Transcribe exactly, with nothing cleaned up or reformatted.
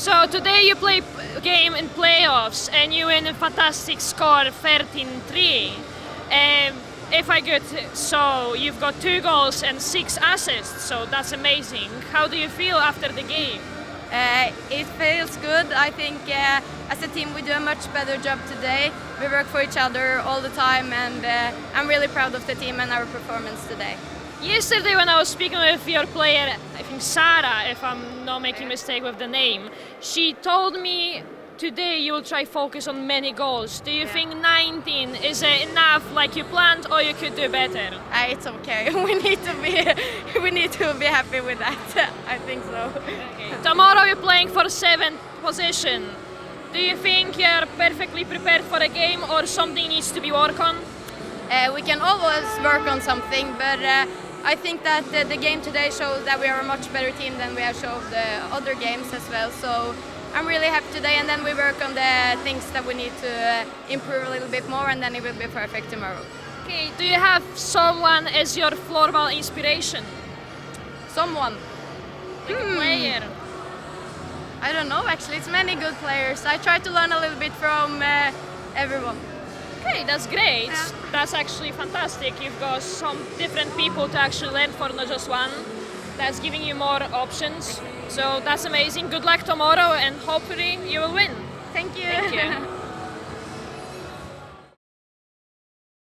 So today you play a game in playoffs and you win a fantastic score, thirteen three. Um, if I get so, you've got two goals and six assists, so that's amazing. How do you feel after the game? Uh, it feels good. I think uh, as a team we do a much better job today. We work for each other all the time, and uh, I'm really proud of the team and our performance today. Yesterday when I was speaking with your player, I think Sarah, if I'm not making a mistake with the name, she told me today you will try focus on many goals. Do you yeah. think nineteen is enough like you planned, or you could do better? Uh, it's okay. We need to be we need to be happy with that. I think so. Okay. Tomorrow you're playing for seventh position. Do you think you're perfectly prepared for a game, or something needs to be worked on? Uh, we can always work on something, but uh, I think that uh, the game today shows that we are a much better team than we have shown the other games as well. So I'm really happy today, and then we work on the things that we need to uh, improve a little bit more, and then it will be perfect tomorrow. Okay, do you have someone as your floorball inspiration? Someone? Like hmm. a player? I don't know actually, it's many good players. I try to learn a little bit from uh, everyone. Okay, that's great. Yeah. That's actually fantastic. You've got some different people to actually learn for, not just one. That's giving you more options. So that's amazing. Good luck tomorrow, and hopefully you will win. Thank you. Thank you.